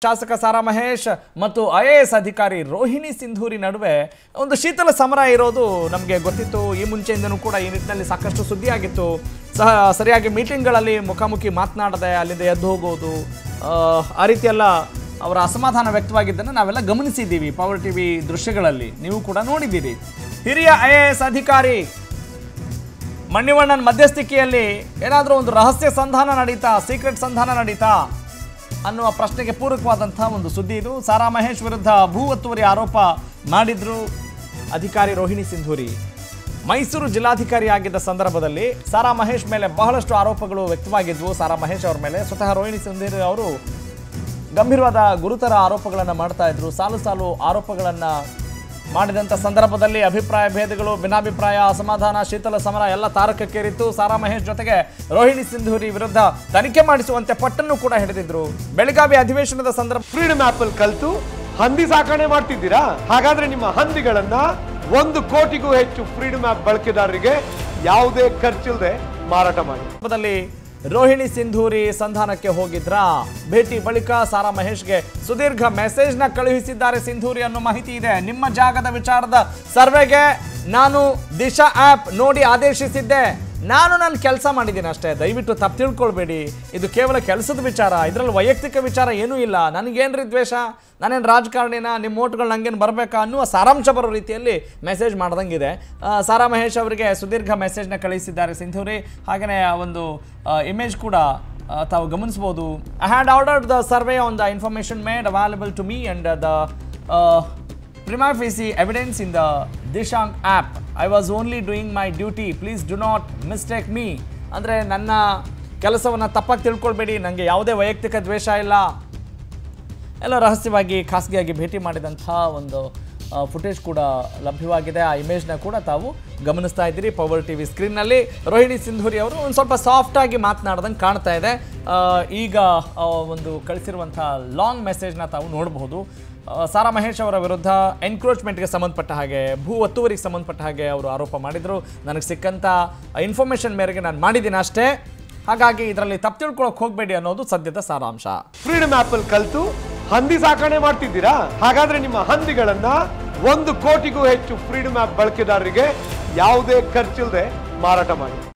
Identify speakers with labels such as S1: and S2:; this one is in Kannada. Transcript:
S1: ಶಾಸಕ S.R ಮಹೇಶ್ ಮತ್ತು IAS ಅಧಿಕಾರಿ ರೋಹಿಣಿ ಸಿಂಧೂರಿ ನಡುವೆ ಒಂದು ಶೀತಲ ಸಮರ ಇರೋದು ನಮಗೆ ಗೊತ್ತಿತ್ತು. ಈ ಮುಂಚೆಯಿಂದನೂ ಕೂಡ ಈ ನಿಟ್ಟಿನಲ್ಲಿ ಸಾಕಷ್ಟು ಸುದ್ದಿಯಾಗಿತ್ತು. ಸರಿಯಾಗಿ ಮೀಟಿಂಗ್ಗಳಲ್ಲಿ ಮುಖಾಮುಖಿ ಮಾತನಾಡದೆ ಅಲ್ಲಿಂದ ಎದ್ದು ಹೋಗೋದು, ಆ ರೀತಿಯೆಲ್ಲ ಅವರ ಅಸಮಾಧಾನ ವ್ಯಕ್ತವಾಗಿದ್ದನ್ನು ನಾವೆಲ್ಲ ಗಮನಿಸಿದ್ದೀವಿ. ಪವರ್ ಟಿವಿ ದೃಶ್ಯಗಳಲ್ಲಿ ನೀವು ಕೂಡ ನೋಡಿದ್ದೀರಿ. ಹಿರಿಯ IAS ಅಧಿಕಾರಿ ಮಣಿವಣ್ಣನ್ ಮಧ್ಯಸ್ಥಿಕೆಯಲ್ಲಿ ಏನಾದರೂ ಒಂದು ರಹಸ್ಯ ಸಂಧಾನ ನಡೀತಾ, ಸೀಕ್ರೆಟ್ ಸಂಧಾನ ನಡೀತಾ ಅನ್ನುವ ಪ್ರಶ್ನೆಗೆ ಪೂರಕವಾದಂತಹ ಒಂದು ಸುದ್ದಿ ಇದು. S.R ಮಹೇಶ್ ವಿರುದ್ಧ ಭೂ ಒತ್ತುವರಿ ಆರೋಪ ಮಾಡಿದ್ರು ಅಧಿಕಾರಿ ರೋಹಿಣಿ ಸಿಂಧೂರಿ. ಮೈಸೂರು ಜಿಲ್ಲಾಧಿಕಾರಿ ಆಗಿದ್ದ ಸಂದರ್ಭದಲ್ಲಿ S.R ಮಹೇಶ್ ಮೇಲೆ ಬಹಳಷ್ಟು ಆರೋಪಗಳು ವ್ಯಕ್ತವಾಗಿದ್ವು. S.R ಮಹೇಶ್ ಅವರ ಮೇಲೆ ಸ್ವತಃ ರೋಹಿಣಿ ಸಿಂಧೂರಿ ಅವರು ಗಂಭೀರವಾದ ಗುರುತರ ಆರೋಪಗಳನ್ನು ಮಾಡ್ತಾ ಇದ್ರು. ಸಾಲು ಸಾಲು ಆರೋಪಗಳನ್ನು ಮಾಡಿದಂಥ ಸಂದರ್ಭದಲ್ಲಿ ಅಭಿಪ್ರಾಯ ಭೇದಗಳು, ಭಿನ್ನಾಭಿಪ್ರಾಯ, ಅಸಮಾಧಾನ, ಶೀತಲ ಸಮರ ಎಲ್ಲ ತಾರಕಕ್ಕೇರಿತ್ತು. S.R ಮಹೇಶ್ ಜೊತೆಗೆ ರೋಹಿಣಿ ಸಿಂಧೂರಿ ವಿರುದ್ಧ ತನಿಖೆ ಮಾಡಿಸುವಂತೆ ಪಟ್ಟನ್ನು ಕೂಡ ಹಿಡಿದಿದ್ರು. ಬೆಳಗಾವಿ ಅಧಿವೇಶನದ ಸಂದರ್ಭ
S2: ಫ್ರೀಡಮ್ ಆಪ್ ಅಲ್ಲಿ ಕಲಿತು ಹಂದಿ ಸಾಕಣೆ ಮಾಡ್ತಿದ್ದೀರಾ? ಹಾಗಾದ್ರೆ ನಿಮ್ಮ ಹಂದಿಗಳನ್ನ 1 ಕೋಟಿಗೂ ಹೆಚ್ಚು ಫ್ರೀಡಮ್ ಆಪ್ ಬಳಕೆದಾರರಿಗೆ ಯಾವುದೇ ಖರ್ಚಿಲ್ಲದೆ ಮಾರಾಟ ಮಾಡಿ.
S1: ರೋಹಿಣಿ ಸಿಂಧೂರಿ ಸಂಧಾನಕ್ಕೆ ಹೋಗಿದ್ರಾ? ಭೇಟಿ ಬಳಿಕ S.R ಮಹೇಶ್ಗೆ ಸುದೀರ್ಘ ಮೆಸೇಜ್ನ ಕಳುಹಿಸಿದ್ದಾರೆ ಸಿಂಧೂರಿ ಅನ್ನೋ ಮಾಹಿತಿ ಇದೆ. ನಿಮ್ಮ ಜಾಗದ ವಿಚಾರದ ಸರ್ವೆಗೆ ನಾನು ದಿಶಾ ಆ್ಯಪ್ ನೋಡಿ ಆದೇಶಿಸಿದ್ದೆ. ನಾನು ನನ್ನ ಕೆಲಸ ಮಾಡಿದ್ದೀನಿ ಅಷ್ಟೇ, ದಯವಿಟ್ಟು ತಪ್ಪು ತಿಳ್ಕೊಳ್ಬೇಡಿ. ಇದು ಕೇವಲ ಕೆಲಸದ ವಿಚಾರ, ಇದರಲ್ಲಿ ವೈಯಕ್ತಿಕ ವಿಚಾರ ಏನೂ ಇಲ್ಲ. ನನಗೇನ್ರಿ ದ್ವೇಷ? ನಾನೇನು ರಾಜಕಾರಣಿನ? ನಿಮ್ಮ ಓಟ್ಗಳು ನನಗೇನು ಬರಬೇಕಾ ಅನ್ನುವ ಸಾರಾಂಶ ಬರೋ ರೀತಿಯಲ್ಲಿ ಮೆಸೇಜ್ ಮಾಡ್ದಂಗಿದೆ. S.R ಮಹೇಶ್ ಅವರಿಗೆ ಸುದೀರ್ಘ ಮೆಸೇಜ್ನ ಕಳಿಸಿದ್ದಾರೆ ಸಿಂಧೂರಿ. ಹಾಗೆಯೇ ಒಂದು ಇಮೇಜ್ ಕೂಡ ತಾವು ಗಮನಿಸ್ಬೋದು. I had ordered the survey on the information made available to me and the prima facie evidence in the Dishank app. I was only doing my duty. Please do not mistake me. ಅಂದರೆ ನನ್ನ ಕೆಲಸವನ್ನು ತಪ್ಪಾಗಿ ತಿಳ್ಕೊಳ್ಬೇಡಿ, ನನಗೆ ಯಾವುದೇ ವೈಯಕ್ತಿಕ ದ್ವೇಷ ಇಲ್ಲ. ಎಲ್ಲ ರಹಸ್ಯವಾಗಿ ಖಾಸಗಿಯಾಗಿ ಭೇಟಿ ಮಾಡಿದಂಥ ಒಂದು ಫುಟೇಜ್ ಕೂಡ ಲಭ್ಯವಾಗಿದೆ. ಆ ಇಮೇಜ್ನ ಕೂಡ ತಾವು ಗಮನಿಸ್ತಾ ಇದ್ದೀರಿ ಪವರ್ ಟಿವಿ ಸ್ಕ್ರೀನ್ನಲ್ಲಿ. ರೋಹಿಣಿ ಸಿಂಧೂರಿ ಅವರು ಒಂದು ಸ್ವಲ್ಪ ಸಾಫ್ಟಾಗಿ ಮಾತನಾಡ್ದಂಗೆ ಕಾಣ್ತಾ ಇದೆ. ಈಗ ಒಂದು ಕಳಿಸಿರುವಂಥ ಲಾಂಗ್ ಮೆಸೇಜ್ನ ತಾವು ನೋಡಬಹುದು. S.R ಮಹೇಶ್ ಅವರ ವಿರುದ್ಧ ಎನ್ಕ್ರೋಚ್ಮೆಂಟ್ಗೆ ಸಂಬಂಧಪಟ್ಟ ಹಾಗೆ, ಭೂ ಒತ್ತುವರಿಗೆ ಸಂಬಂಧಪಟ್ಟ ಹಾಗೆ ಅವರು ಆರೋಪ ಮಾಡಿದರು. ನನಗೆ ಸಿಕ್ಕಂಥ ಇನ್ಫಾರ್ಮೇಷನ್ ಮೇರೆಗೆ ನಾನು ಮಾಡಿದ್ದೀನಿ ಅಷ್ಟೇ, ಹಾಗಾಗಿ ಇದರಲ್ಲಿ ತಪ್ಪು ತಿಳ್ಕೊಳಕ್ಕೆ ಹೋಗಬೇಡಿ ಅನ್ನೋದು ಸದ್ಯದ ಸಾರಾಂಶ.
S2: ಫ್ರೀಡಮ್ ಆಪ್ ಅಲ್ಲಿ ಕಲಿತು ಹಂದಿ ಸಾಕಣೆ ಮಾಡ್ತಿದ್ದೀರಾ? ಹಾಗಾದ್ರೆ ನಿಮ್ಮ ಹಂದಿಗಳನ್ನ 1 ಕೋಟಿಗೂ ಹೆಚ್ಚು ಫ್ರೀಡಮ್ ಆಪ್ ಬಳಕೆದಾರರಿಗೆ ಯಾವುದೇ ಖರ್ಚಿಲ್ಲದೆ ಮಾರಾಟ ಮಾಡಿ.